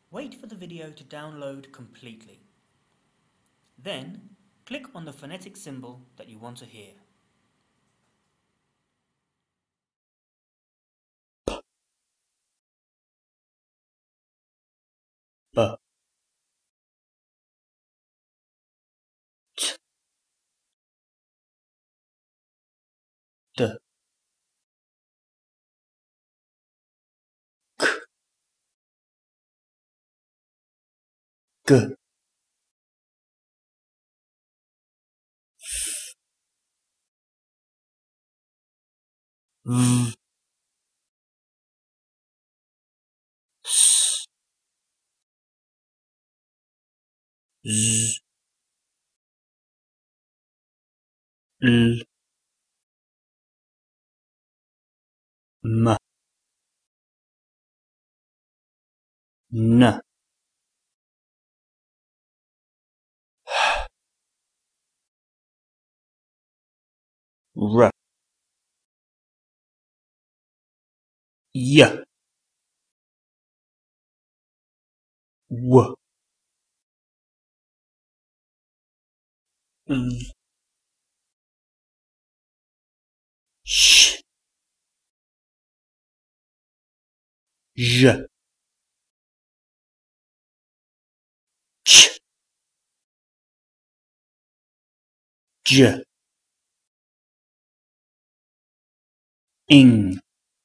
Wait for the video to download completely. Then, click on the phonetic symbol that you want to hear. B, t, d, k, g, v, s, z, l, m, n, r, y, w, l, sh, ž, ć, dź, ing,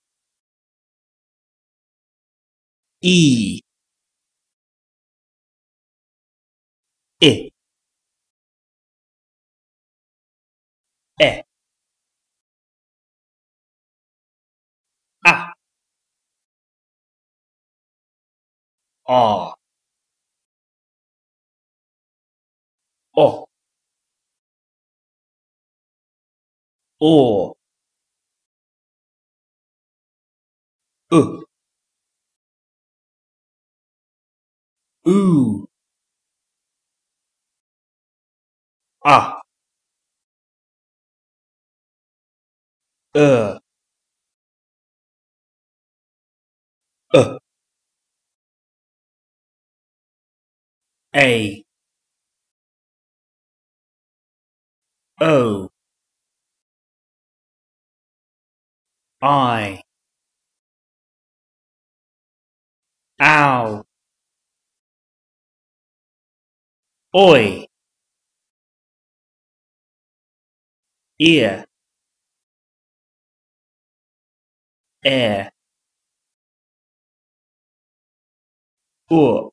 i, e, a, a, o, å, u, a, ö, a, o, I, ow, oi, ear, air,